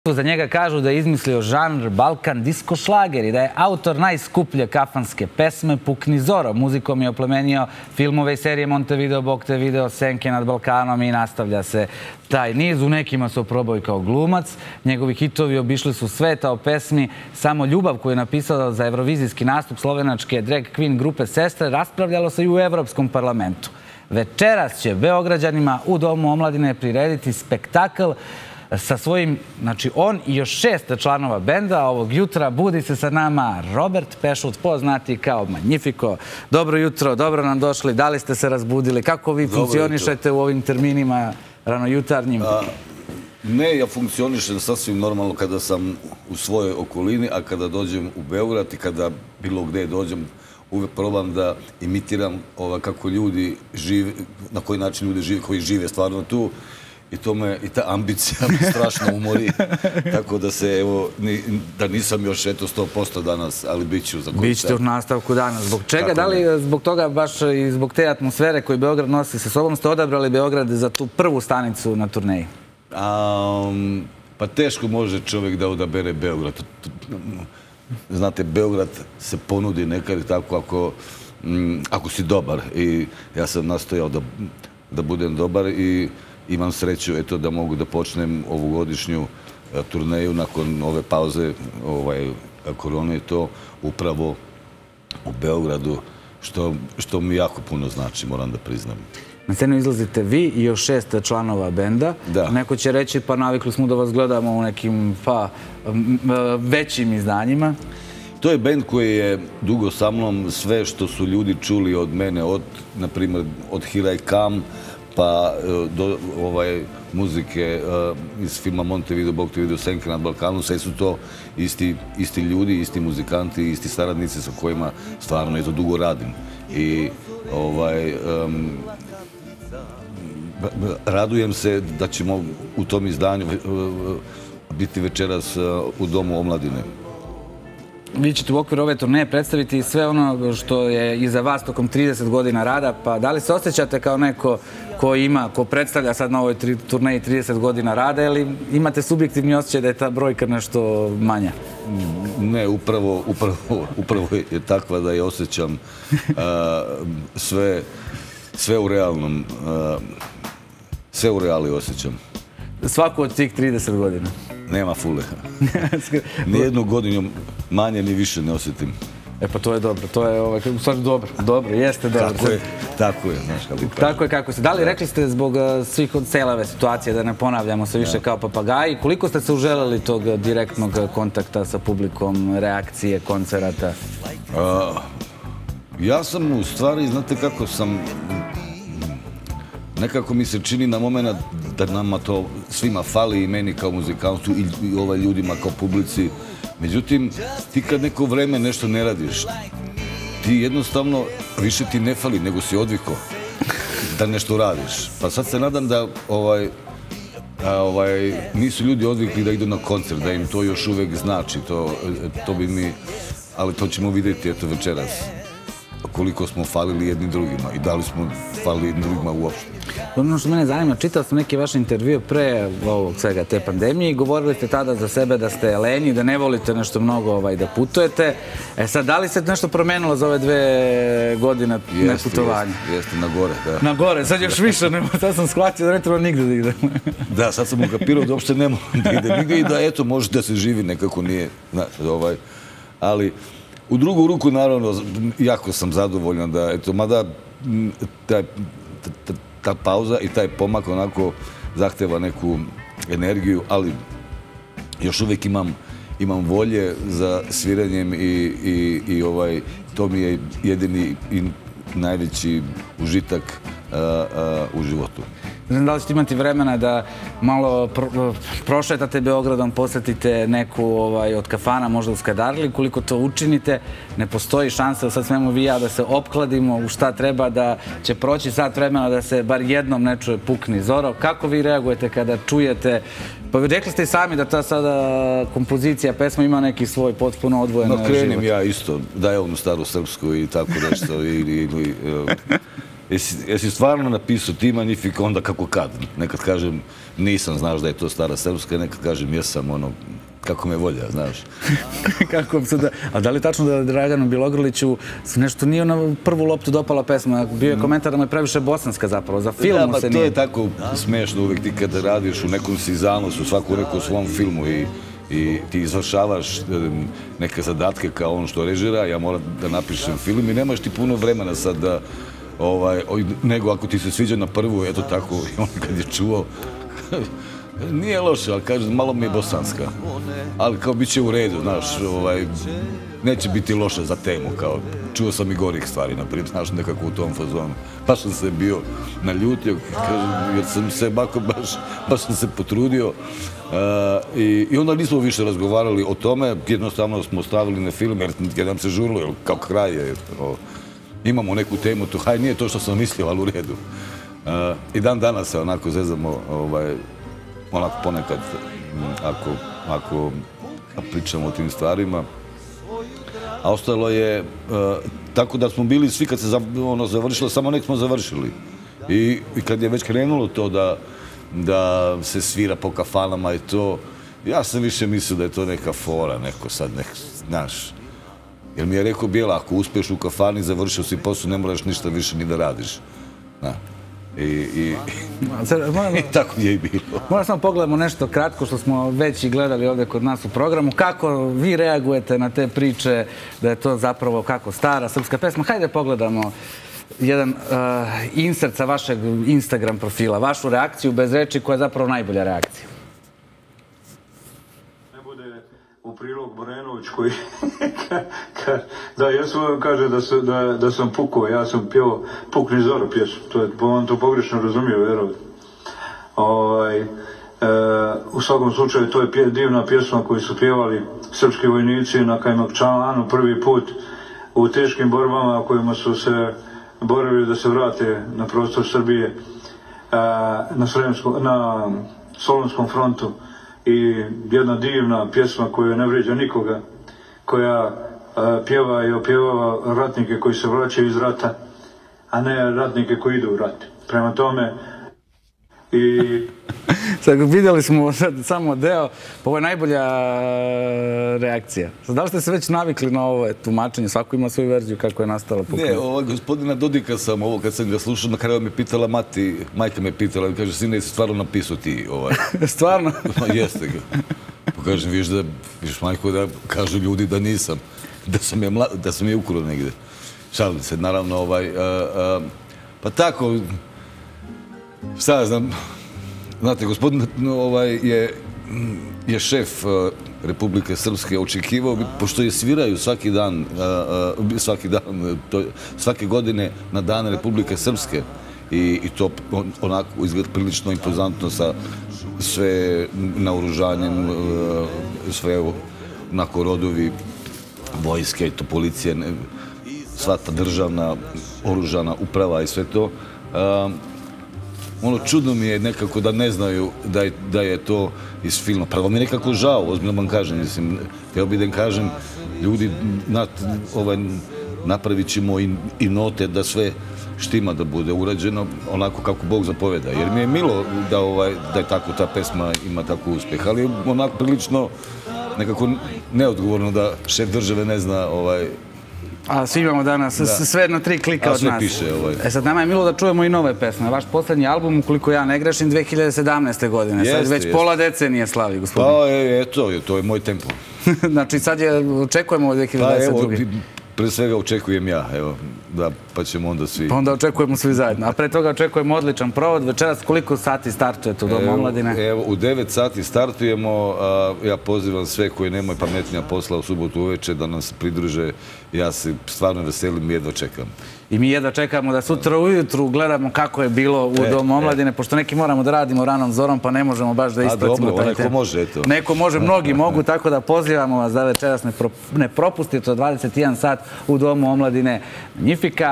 Za njega kažu da je izmislio žanr Balkan disco šlager i da je autor najskuplje kafanske pesme Pukni Zoro. Muzikom je oplemenio filmove i serije Montevideo, Bog te video, Senke nad Balkanom i nastavlja se taj niz. U nekima se oprobao i kao glumac. Njegovi hitovi obišli su sveta. O pesmi Samo ljubav koju je napisao za evrovizijski nastup slovenačke drag queen grupe Sestre raspravljalo se i u Evropskom parlamentu. Večeras će Beograđanima u Domu omladine prirediti spektakl sa svojim, znači on i još 6 članova benda. Ovog jutra budi se sa nama Robert Pešut, poznati kao Magnifico. Dobro jutro, dobro nam došli. Da li ste se razbudili? Kako vi funkcionišete u ovim terminima ranojutarnjim? Ne, ja funkcionišem sasvim normalno kada sam u svojoj okolini, a kada dođem u Beograd i kada bilo gde dođem, uvek probam da imitiram kako ljudi žive, na koji način ljudi žive, koji žive stvarno tu. I ta ambicija me strašno umori, tako da se, evo, da nisam još 100% danas, ali bit ću za koji Bićete u nastavku danas. Zbog čega? Da li zbog toga, baš i zbog te atmosfere koju Beograd nosi sa sobom, ste odabrali Beograd za tu prvu stanicu na turneji? Pa teško može čovjek da odabere Beograd. Znate, Beograd se ponudi nekad tako ako si dobar. I ja sam nastojao da budem dobar i imam sreću da mogu da počnem ovogodišnju turneju nakon ove pauze korone i to upravo u Beogradu, što mi jako puno znači, moram da priznam. Na scenu izlazite vi i još 6 članova benda. Neko će reći, pa navikli smo da vas gledamo u nekim većim izdanjima. To je bend koji je dugo sa mnom. Sve što su ljudi čuli od mene, na primjer od Here I Come, pa do muzike iz filma Montevideo, Bog te video, Senke nad Balkanom, sve su to isti ljudi, isti muzikanti, isti saradnici sa kojima stvarno dugo radim. I radujem se da ćemo u tom izdanju biti večeras u Domu omladine. Vi ćete u okviru ove turneje predstaviti sve ono što je iza vas tokom 30 godina rada, pa da li se osjećate kao neko ko predstavlja sad na ovoj turneji 30 godina rada, ili imate subjektivni osjećaj da je ta brojka nešto manja? Ne, upravo je takva da je osjećam sve u realnom, sve u reali osjećam. Svaku od tih 30 godina? Nema fule. Nijednu godinu manje ni više ne osjetim. E pa to je dobro, to je u stvari dobro, jeste dobro. Tako je, znaš kako kažem. Tako je kako se. Da li rekli ste zbog svih cele ove situacije, da ne ponavljamo se više kao papagaji, koliko ste se uželeli tog direktnog kontakta sa publikom, reakcije, koncerata? Ja sam u stvari, znate kako sam, nekako mi se čini na moment da nama to svima fali, i meni kao muzikantu i ljudima kao publici. Međutim, ti kad neko vreme nešto ne radiš, ti jednostavno više ti ne fali, nego si odvikao da nešto radiš. Pa sad se nadam da nisu ljudi odvikli da idu na koncert, da im to još uvek znači. To bi mi, ali to ćemo vidjeti eto večeras. Koliko smo falili jedni drugima i da li smo falili jedni drugima uopšte. Ono što mene zanima, čitao sam neke vaše intervjue pre ovog svega te pandemije i govorili ste tada za sebe da ste lenji, da ne volite nešto mnogo da putujete. E sad, da li se nešto promenilo za ove 2 godine neputovanja? Jeste, na gore, da. Na gore, sad još više, sad sam shvatio da ne treba nigde da idem. Da, sad sam ukapirao da uopšte ne mogu da idem nigde i da eto, može da se živi nekako nije, ali u drugu ruku, naravno, jako sam zadovoljan da, eto, mada ta pauza i taj pomak onako zahteva neku energiju, ali još uvijek imam volje za sviranjem i to mi je jedini i najveći užitak u životu. Ne znam da li ćete imati vremena da malo prošetate Beogradom, posjetite neku od kafana, možda u Skadarli, koliko to učinite, ne postoji šansa da sad smemo vi i ja da se opkladimo u šta treba, da će proći sat vremena da se bar jednom ne čuje Pukni Zoro. Kako vi reagujete kada čujete? Pa rekli ste i sami da ta sada kompozicija pesma ima neki svoj potpuno odvojen život. Krenim ja isto, da je onu staru srpsku i tako nešto jesi stvarno napisao ti Magnifica, onda kako kad? Nekad kažem nisam, znaš da je to stara srpska, nekad kažem jesam, ono, kako me volja, znaš. A da li je tačno da Draganu Bjelogrliću nešto nije na prvu loptu dopala pesma? Bio je komentar da mu je previše bosanska zapravo, za filmu se nije. To je tako smešno uvek ti kada radiš u nekom sizanosu, svaku neku svom filmu i ti izvršavaš neke zadatke kao on što režira, ja moram da napišem film i nemaš ti puno vremena sad da, nego ako ti se sviđa na prvu, eto tako, i on kad je čuo, nije loše, ali kažem, malo mi je bosanska. Ali kao bit će u redu, znaš, neće biti loše za temu, kao, čuo sam i gorih stvari, naprijed, znaš, nekako u tom fazonu. Baš sam se bio naljutio, jer sam se baš sam se potrudio. I onda nismo više razgovarali o tome, jednostavno smo stavili na film, jer nam se žurilo, jer kao kraj je, imamo neku temu, to, haj, nije to što sam mislio, ali u redu. I dan danas se onako zezamo, onako ponekad, ako pričamo o tim stvarima. A ostalo je tako da smo bili svi kad se završilo, samo nek smo završili. I kad je već krenulo to da se svira po kafanama i to, ja sam više mislio da je to neka fora, neko sad, znaš. Jer mi je rekao Bijela, ako uspiješ u kafani, završio si posao, ne moraš ništa više ni da radiš. I tako je i bilo. Moram samo pogledamo nešto kratko što smo već i gledali ovdje kod nas u programu. Kako vi reagujete na te priče da je to zapravo kako stara srpska pesma? Hajde pogledamo jedan insert sa vašeg Instagram profila, vašu reakciju bez reči koja je zapravo najbolja reakcija. Ne bude u prilog Borenović koji da Jesu kaže da sam pukao, ja sam pjevao Pukni Zoro pjesmu, on to pogrešno razumio, vjerovati. U svakom slučaju to je divna pjesma koju su pjevali srpski vojnici na Kajmakčalanu prvi put u teškim borbama kojima su se borili da se vrate na prostor Srbije na Solunskom frontu. I jedna divna pjesma koja ne vrijeđa nikoga, koja pjeva i opjevava ratnike koji se vraćaju iz rata, a ne ratnike koji idu u rat. Prema tome Sad vidjeli smo samo deo, ovo je najbolja reakcija. Da li ste se već navikli na ovo tumačenje? Svako ima svoju verziju kako je nastala Pukni? Ne, gospodina Dodika sam ovo, kad sam ga slušao, na kraju me pitala majka me pitala, kaže, sine, jesi stvarno napisao ti ovaj? Stvarno? Jeste ga. Pa kažem, viš majko, da kažu ljudi da nisam, da sam je ukuro negde. Šalim se, naravno, pa tako, šta znam, znate, gospodin je šef Republike Srpske, očekivao bi, pošto je sviraju svake godine na dan Republike Srpske i to onako izgleda prilično impozantno sa sve naoružanjem, sve onako rodovi vojske i to policije, sva ta državna oružana uprava i sve to. Ono čudno mi je nekako da ne znaju da je to iz filma. Prvo mi je nekako žao, ozbiljno vam kažem, mislim, htio bih da im kažem, ljudi, napravit ćemo i note da sve štima da bude urađeno onako kako Bog zapoveda. Jer mi je milo da je tako ta pesma ima tako uspjeh, ali onako prilično nekako neodgovorno da šef države ne zna A svi imamo danas sve na 3 klika od nas. A sve piše. Sad nama je milo da čujemo i nove pesme. Vaš poslednji album, ukoliko ja ne grešim, 2017. godine. Sad već pola decenije slavi, gospodin. Pa eto, to je moj tempo. Znači sad očekujemo 2022. Pre svega očekujem ja, evo, pa ćemo onda svi... Pa onda očekujemo svi zajedno. A pre toga očekujemo odličan provod. Večeras koliko sati startujete u Domu omladine? Evo, u 9 sati startujemo. Ja pozivam sve koji nemaju pametnija posla u subotu uveče da nam se pridruže. Ja se stvarno veselim i jedva čekam. I mi jedva čekamo da sutra ujutru gledamo kako je bilo u Domu omladine, pošto neki moramo da radimo ranom zorom, pa ne možemo baš da ispratimo taj neko može, eto. Neko može, mnogi mogu, tako da pozivamo vas da večeras ne propustite od 21 sat u Domu omladine Magnifica.